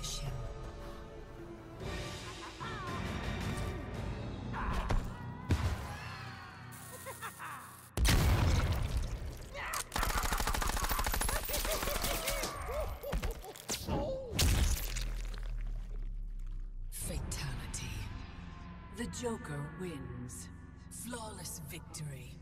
Finish him. Fatality. The Joker wins. Flawless victory.